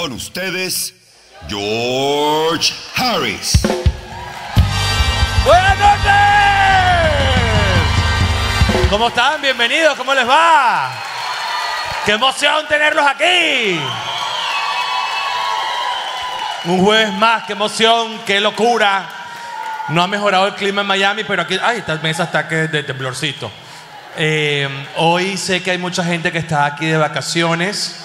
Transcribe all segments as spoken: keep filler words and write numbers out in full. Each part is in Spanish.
Con ustedes, George Harris. ¡Buenas noches! ¿Cómo están? Bienvenidos, ¿cómo les va? ¡Qué emoción tenerlos aquí! Un jueves más, qué emoción, qué locura. No ha mejorado el clima en Miami, pero aquí... ¡Ay, esta mesa está que de temblorcito! Eh, hoy sé que hay mucha gente que está aquí de vacaciones.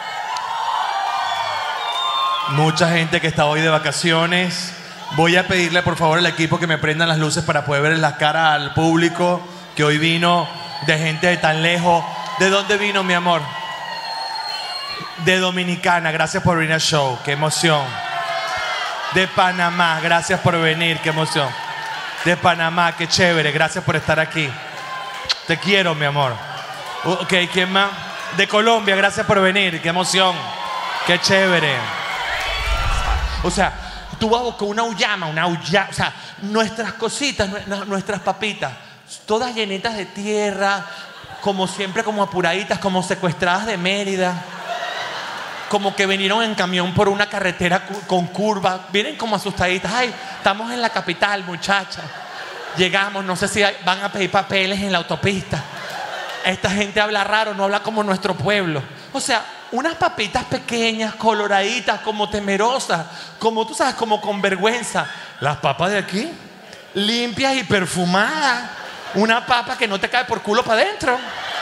Mucha gente que está hoy de vacaciones. Voy a pedirle por favor al equipo que me prendan las luces para poder ver las caras al público que hoy vino de gente de tan lejos. ¿De dónde vino, mi amor? De Dominicana, gracias por venir al show, qué emoción. De Panamá, gracias por venir, qué emoción. De Panamá, qué chévere, gracias por estar aquí. Te quiero, mi amor. Ok, ¿quién más? De Colombia, gracias por venir, qué emoción. Qué chévere. O sea, tú vas a buscar una uyama, una uyama, o sea, nuestras cositas, nuestras papitas, todas llenitas de tierra, como siempre, como apuraditas, como secuestradas de Mérida, como que vinieron en camión por una carretera con curvas, vienen como asustaditas. Ay, estamos en la capital, muchachas. Llegamos, no sé si hay, van a pedir papeles en la autopista. Esta gente habla raro, no habla como nuestro pueblo. O sea, unas papitas pequeñas, coloraditas, como temerosas, como tú sabes, como con vergüenza. Las papas de aquí, limpias y perfumadas. Una papa que no te cae por culo para adentro.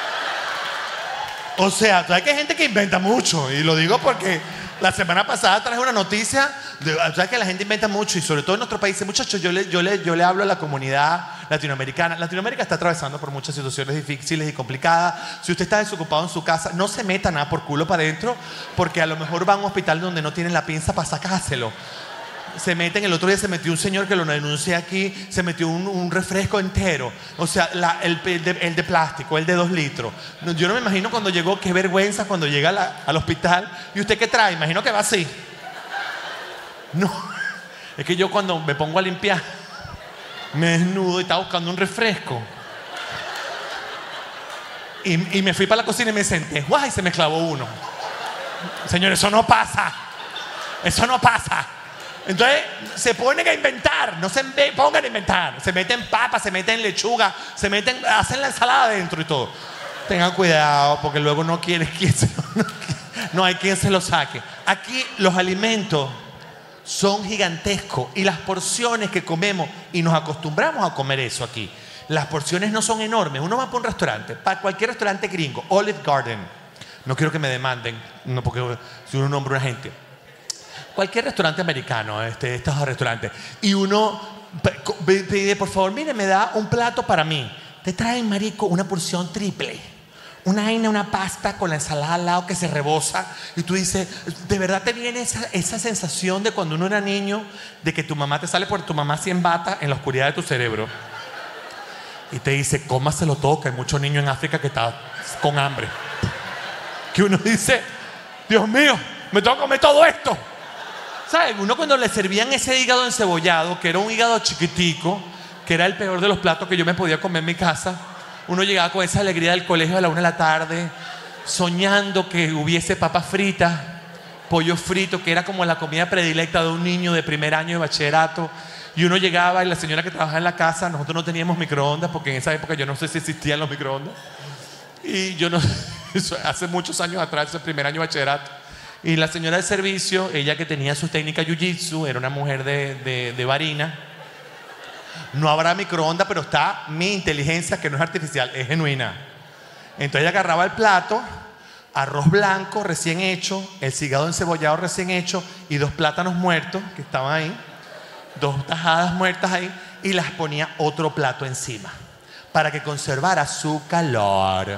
O sea, sabes que hay gente que inventa mucho. Y lo digo porque la semana pasada traje una noticia. De, sabes que la gente inventa mucho. Y sobre todo en nuestro país. Muchachos, yo le, yo, le, yo le hablo a la comunidad latinoamericana. Latinoamérica está atravesando por muchas situaciones difíciles y complicadas. Si usted está desocupado en su casa, no se meta nada por culo para adentro. Porque a lo mejor va a un hospital donde no tienen la pinza para sacárselo. Se meten, el otro día se metió un señor que lo denuncié aquí, se metió un, un refresco entero, o sea, la, el, el, de, el de plástico, el de dos litros. Yo no me imagino cuando llegó, qué vergüenza cuando llega a la, al hospital. ¿Y usted qué trae? Imagino que va así. No, es que yo cuando me pongo a limpiar, me desnudo y estaba buscando un refresco. Y, y me fui para la cocina y me senté, ¡guay! Y se me clavó uno. Señor, eso no pasa. Eso no pasa. Entonces se ponen a inventar, no se pongan a inventar. Se meten papas, se meten lechuga, se meten, hacen la ensalada adentro y todo. Tengan cuidado porque luego no quiere quien se lo, no, no hay quien se lo saque. Aquí los alimentos son gigantescos y las porciones que comemos, y nos acostumbramos a comer eso aquí. Las porciones no son enormes. Uno va para un restaurante, para cualquier restaurante gringo, Olive Garden. No quiero que me demanden, no, porque si uno nombra a una gente. Cualquier restaurante americano, este, estos restaurantes. Y uno pide, por favor, mire, me da un plato para mí. Te traen, marico, una porción triple. Una vaina, una pasta con la ensalada al lado que se rebosa. Y tú dices, ¿de verdad te viene esa, esa sensación de cuando uno era niño? De que tu mamá te sale por tu mamá así en bata en la oscuridad de tu cerebro. Y te dice, cómaselo todo, que hay muchos niños en África que están con hambre. Que uno dice, Dios mío, me tengo que comer todo esto. ¿Sabes? Uno cuando le servían ese hígado encebollado, que era un hígado chiquitico, que era el peor de los platos que yo me podía comer en mi casa, uno llegaba con esa alegría del colegio a la una de la tarde, soñando que hubiese papas fritas, pollo frito, que era como la comida predilecta de un niño de primer año de bachillerato. Y uno llegaba y la señora que trabajaba en la casa, nosotros no teníamos microondas, porque en esa época yo no sé si existían los microondas. Y yo no, hace muchos años atrás, ese primer año de bachillerato. Y la señora de servicio, ella que tenía sus técnicas jiu-jitsu, era una mujer de, de, de varina. No habrá microondas, pero está mi inteligencia, que no es artificial, es genuina. Entonces ella agarraba el plato, arroz blanco recién hecho, el hígado encebollado recién hecho y dos plátanos muertos que estaban ahí, dos tajadas muertas ahí, y las ponía otro plato encima para que conservara su calor.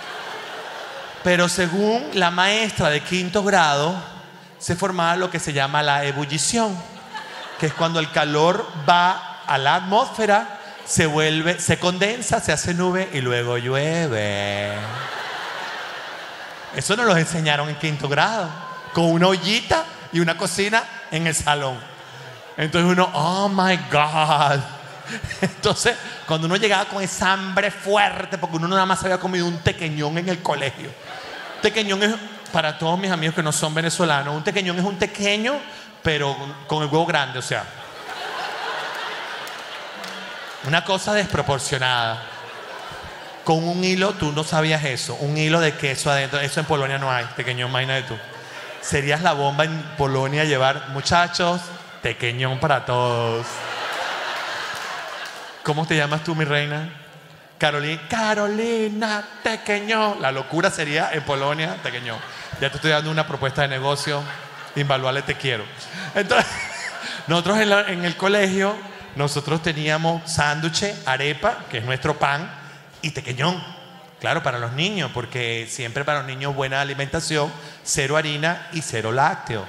Pero según la maestra de quinto grado, se formaba lo que se llama la ebullición, que es cuando el calor va a la atmósfera, se vuelve, se condensa, se hace nube y luego llueve. Eso nos lo enseñaron en quinto grado, con una ollita y una cocina en el salón. Entonces uno, oh my God. Entonces, cuando uno llegaba con esa hambre fuerte, porque uno nada más había comido un tequeñón en el colegio. Tequeñón es para todos mis amigos que no son venezolanos, un tequeñón es un tequeño, pero con el huevo grande, o sea. Una cosa desproporcionada. Con un hilo, tú no sabías eso, un hilo de queso adentro. Eso en Polonia no hay, tequeñón, imagínate tú. Serías la bomba en Polonia llevar, muchachos, tequeñón para todos. ¿Cómo te llamas tú, mi reina? Carolina. Carolina, tequeñón. La locura sería en Polonia, tequeñón. Ya te estoy dando una propuesta de negocio. Invaluable, te quiero. Entonces, nosotros en, la, en el colegio, nosotros teníamos sándwiches, arepa, que es nuestro pan, y tequeñón. Claro, para los niños, porque siempre para los niños buena alimentación, cero harina y cero lácteo.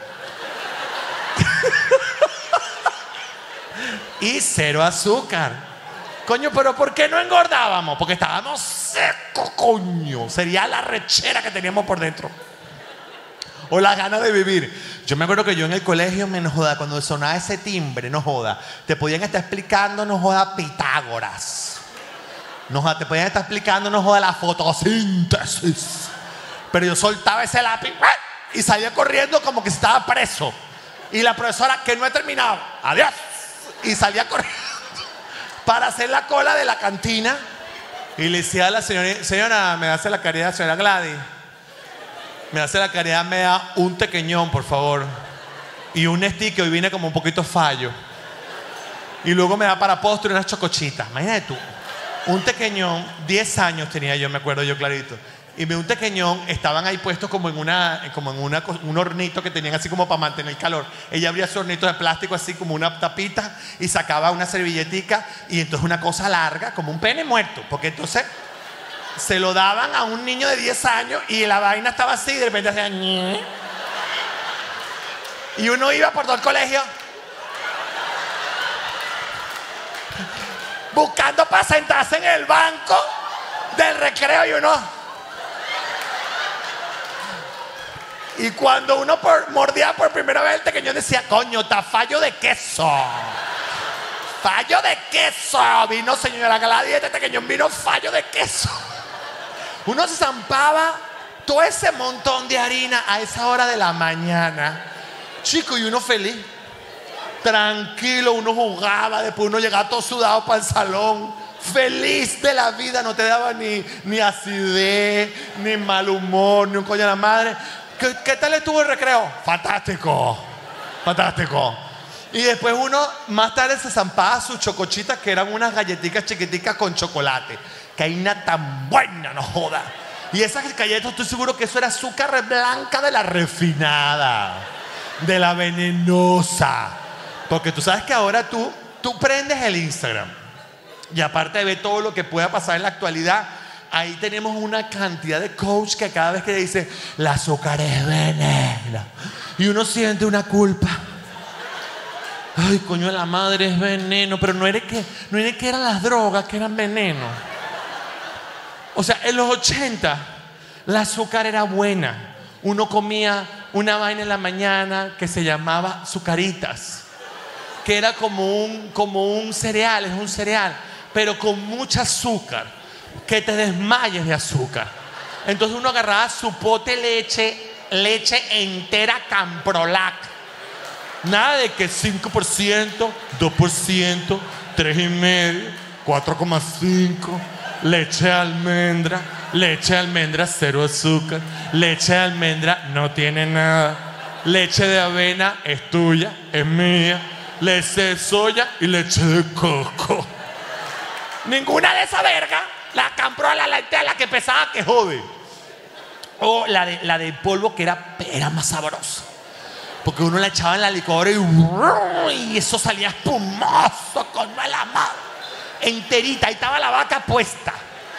Y cero azúcar. Coño, pero ¿por qué no engordábamos? Porque estábamos secos, coño. Sería la rechera que teníamos por dentro. O la gana de vivir. Yo me acuerdo que yo en el colegio, me no joda, cuando sonaba ese timbre, no joda, te podían estar explicando, no joda, Pitágoras. No joda, te podían estar explicando, no joda, la fotosíntesis. Pero yo soltaba ese lápiz y salía corriendo como que estaba preso. Y la profesora, que no he terminado, adiós. Y salía corriendo para hacer la cola de la cantina. Y le decía a la señora, señora, me hace la caridad, señora Gladys. Me hace la caridad, me da un tequeñón, por favor. Y un stick, hoy vine como un poquito fallo. Y luego me da para postre unas chocochitas. Imagínate tú. Un tequeñón, diez años tenía yo, me acuerdo yo clarito. Y me un tequeñón, estaban ahí puestos como en, una, como en una, un hornito que tenían así como para mantener el calor. Ella abría su hornito de plástico así como una tapita y sacaba una servilletica y entonces una cosa larga, como un pene muerto. Porque entonces se lo daban a un niño de diez años y la vaina estaba así y de repente hacía ñe. Y uno iba por todo el colegio buscando para sentarse en el banco del recreo y uno... Y cuando uno por, mordía por primera vez el tequeñón decía, coño, está fallo de queso. Fallo de queso. Vino señora Gladys, este tequeñón vino fallo de queso. Uno se zampaba todo ese montón de harina a esa hora de la mañana. Chico, y uno feliz. Tranquilo, uno jugaba, después uno llegaba todo sudado para el salón. Feliz de la vida, no te daba ni, ni acidez, ni mal humor, ni un coño de la madre. ¿Qué, ¿Qué tal estuvo el recreo? Fantástico, fantástico. Y después uno más tarde se zampaba sus chocochitas, que eran unas galletitas chiquiticas con chocolate. Que hay una tan buena, no joda. Y esas galletas, estoy seguro que eso era azúcar blanca de la refinada, de la venenosa. Porque tú sabes que ahora tú, tú prendes el Instagram y aparte de ver todo lo que pueda pasar en la actualidad, ahí tenemos una cantidad de coach que cada vez que dice la azúcar es veneno y uno siente una culpa. Ay, coño de la madre, es veneno. Pero no era que, no era que eran las drogas que eran veneno. O sea, en los ochenta la azúcar era buena. Uno comía una vaina en la mañana que se llamaba Zucaritas, que era como un, como un cereal, es un cereal, pero con mucha azúcar, que te desmayes de azúcar. Entonces uno agarraba su pote de leche, leche entera Camprolac. Nada de que cinco por ciento, dos por ciento, tres coma cinco, cuatro coma cinco, leche de almendra, leche de almendra cero azúcar, leche de almendra no tiene nada, leche de avena es tuya, es mía, leche de soya y leche de coco. Ninguna de esa verga. La Camprolac, la entera, la que pesaba que jode. O la de, la de polvo que era, era más sabrosa. Porque uno la echaba en la licuadora y, y eso salía espumoso con la mano. Enterita, ahí estaba la vaca puesta.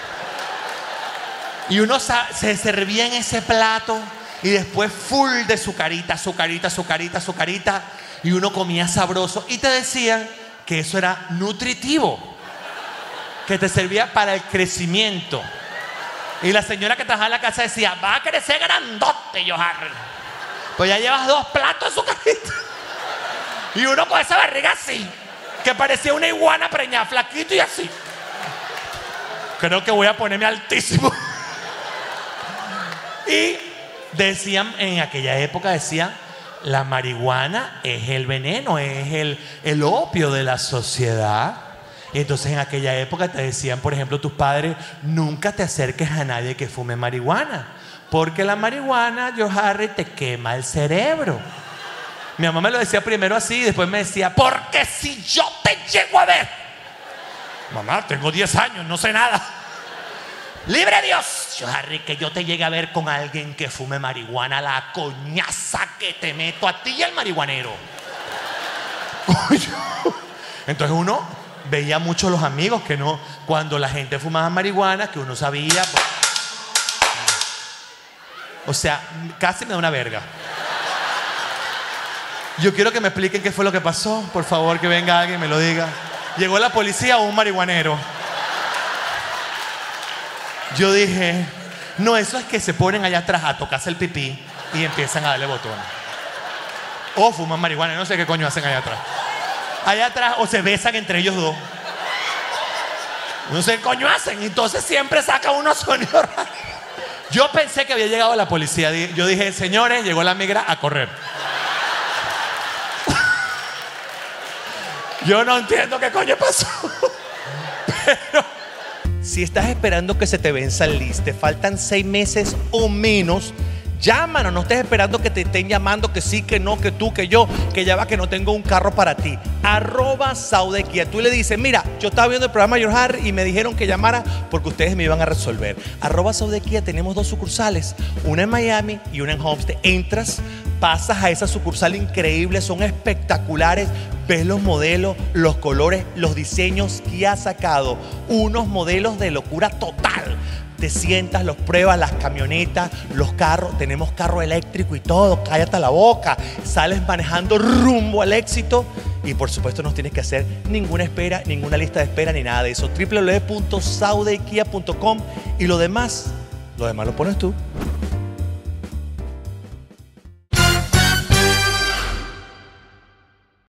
Y uno se servía en ese plato y después full de sucarita, sucarita, sucarita, sucarita. Y uno comía sabroso. Y te decían que eso era nutritivo, que te servía para el crecimiento. Y la señora que trabajaba en la casa decía, va a crecer grandote, Johan. Pues ya llevas dos platos de sucarita. Y uno con esa barriga así, que parecía una iguana preñada, flaquito y así. Creo que voy a ponerme altísimo. Y Decían, en aquella época decían, la marihuana es el veneno, es el, el opio de la sociedad. Y entonces en aquella época te decían, por ejemplo, tus padres, nunca te acerques a nadie que fume marihuana, porque la marihuana, George Harry, te quema el cerebro. Mi mamá me lo decía primero así y después me decía, porque si yo te llego a ver. Mamá, tengo diez años, no sé nada. ¡Libre Dios! George Harry, que yo te llegue a ver con alguien que fume marihuana, la coñaza que te meto a ti y al marihuanero. Entonces uno veía mucho los amigos que no, cuando la gente fumaba marihuana, que uno sabía. Pues, o sea, casi me da una verga. Yo quiero que me expliquen qué fue lo que pasó. Por favor, que venga alguien y me lo diga. ¿Llegó la policía o un marihuanero? Yo dije, no, eso es que se ponen allá atrás a tocarse el pipí y empiezan a darle botones. O fuman marihuana, no sé qué coño hacen allá atrás. Allá atrás, o se besan entre ellos dos. No sé qué coño hacen. Entonces siempre saca unos sonidos raros. Yo pensé que había llegado la policía. Yo dije, señores, llegó la migra, a correr. Yo no entiendo qué coño pasó. Pero si estás esperando que se te venza el list, te faltan seis meses o menos, llámanos, no estés esperando que te estén llamando que sí, que no, que tú, que yo, que ya va, que no tengo un carro para ti. Arroba Saudequia. Tú le dices, mira, yo estaba viendo el programa George Harry y me dijeron que llamara porque ustedes me iban a resolver. Arroba Saudequia, tenemos dos sucursales, una en Miami y una en Homestead. Entras, pasas a esa sucursal increíble, son espectaculares. Ves los modelos, los colores, los diseños que ha sacado. Unos modelos de locura total. Te sientas, los pruebas, las camionetas, los carros. Tenemos carro eléctrico y todo. Cállate la boca. Sales manejando rumbo al éxito. Y por supuesto no tienes que hacer ninguna espera, ninguna lista de espera ni nada de eso. doble u doble u doble u punto saudequia punto com. Y lo demás, lo demás lo pones tú.